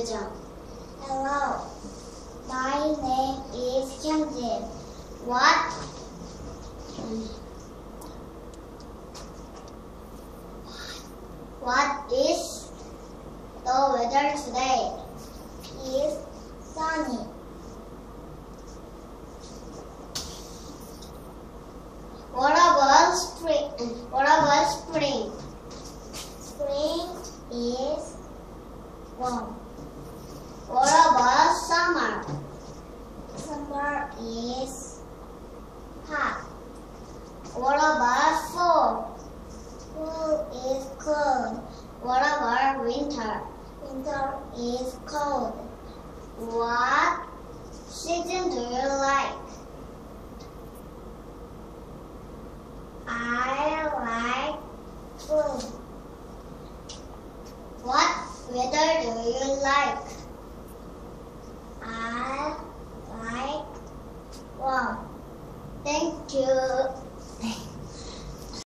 season유정. Hello, my name is Hyunjin. What is the weather today? It's sunny. What about spring? Spring is warm. What about summer? Summer is hot. What about fall? Fall is cold. What about winter? Winter is cold. What season do you like? I like spring. What weather do you like? I like warm. Thank you.